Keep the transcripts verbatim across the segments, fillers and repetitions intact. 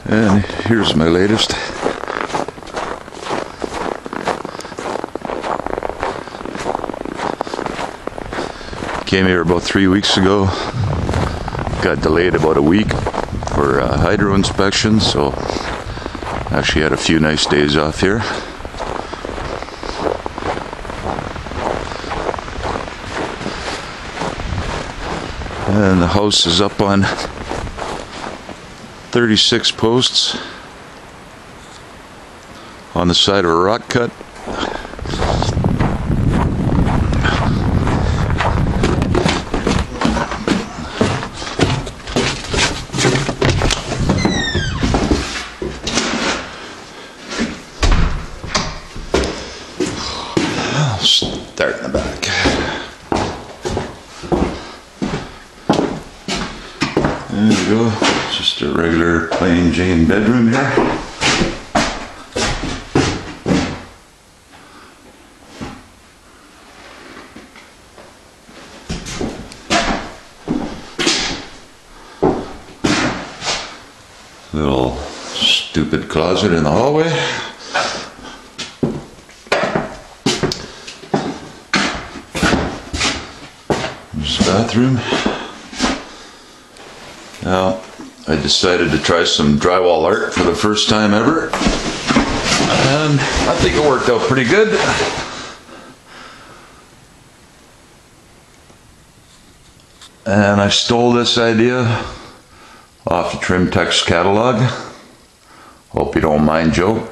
And here's my latest. Came here about three weeks ago. Got delayed about a week for uh, hydro inspection, so actually had a few nice days off here. And the house is up on thirty-six posts on the side of a rock cut. I'll start in the back. There we go. Just a regular plain Jane bedroom here. Little stupid closet in the hallway. There's the bathroom. Now, I decided to try some drywall art for the first time ever, and I think it worked out pretty good. And I stole this idea off the Trim Text catalog. Hope you don't mind, Joe.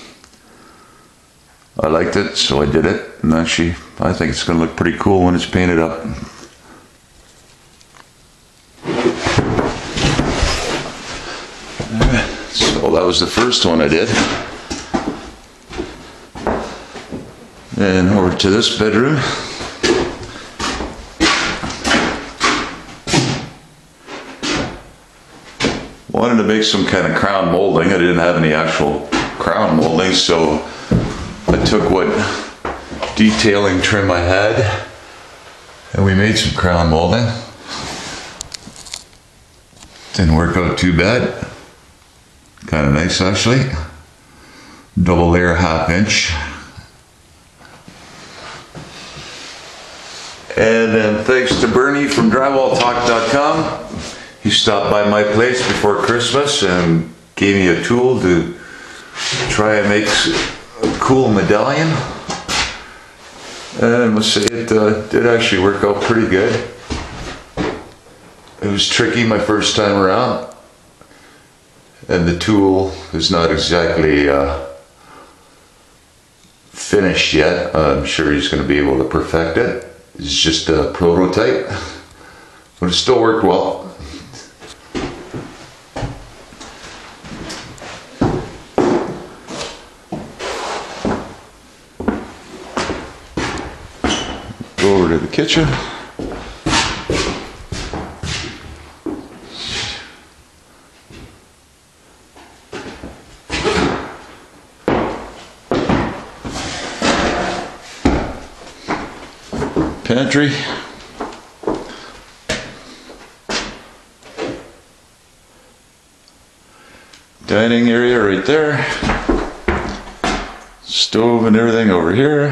I liked it, so I did it, and actually I think it's going to look pretty cool when it's painted up. So that was the first one I did. And over to this bedroom. Wanted to make some kind of crown molding. I didn't have any actual crown molding, so I took what detailing trim I had and we made some crown molding. Didn't work out too bad. Kind of nice, actually. Double layer half inch. And then thanks to Bernie from drywall talk dot com. He stopped by my place before Christmas and gave me a tool to try and make a cool medallion. And I must say it uh, did actually work out pretty good. It was tricky my first time around. And the tool is not exactly uh, finished yet. I'm sure he's going to be able to perfect it. It's just a prototype, but it still worked well. Go over to the kitchen. Pantry. Dining area right there. Stove and everything over here.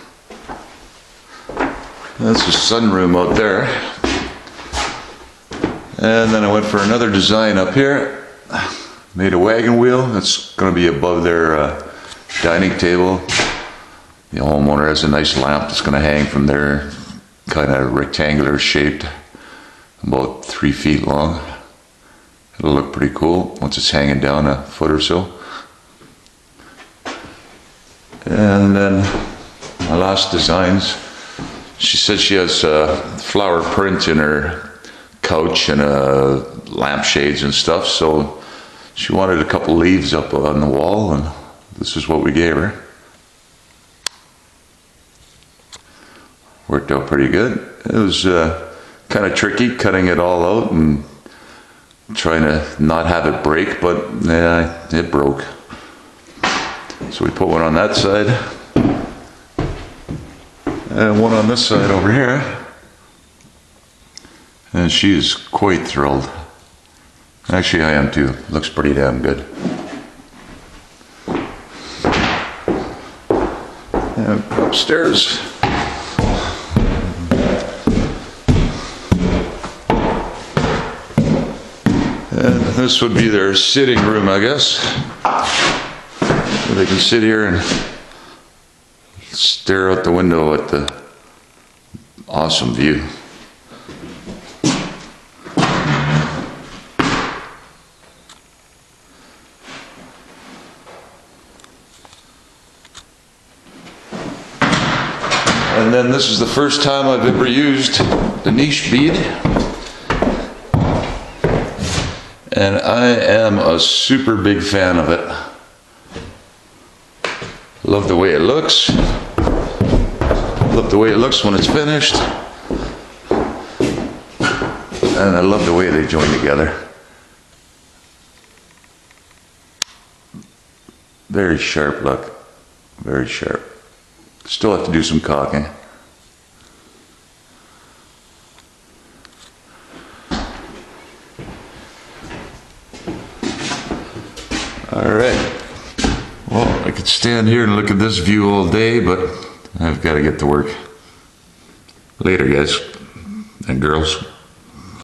That's the sunroom out there. And then I went for another design up here. Made a wagon wheel. That's going to be above their uh, dining table. The homeowner has a nice lamp that's going to hang from there. Kind of rectangular shaped, about three feet long. It'll look pretty cool once it's hanging down a foot or so. And then my last designs, she said she has a flower print in her couch and uh, lampshades and stuff, so she wanted a couple leaves up on the wall, and this is what we gave her. Worked out pretty good. It was uh, kind of tricky cutting it all out and trying to not have it break, but yeah, it broke. So we put one on that side and one on this side over here. And she is quite thrilled. Actually, I am too. Looks pretty damn good. And upstairs. And this would be their sitting room, I guess. Where they can sit here and stare out the window at the awesome view. And then this is the first time I've ever used the niche bead. And I am a super big fan of it. Love the way it looks. Love the way it looks when it's finished. And I love the way they join together. Very sharp look. Very sharp. Still have to do some caulking. Alright. Well, I could stand here and look at this view all day, but I've got to get to work. Later, guys and girls.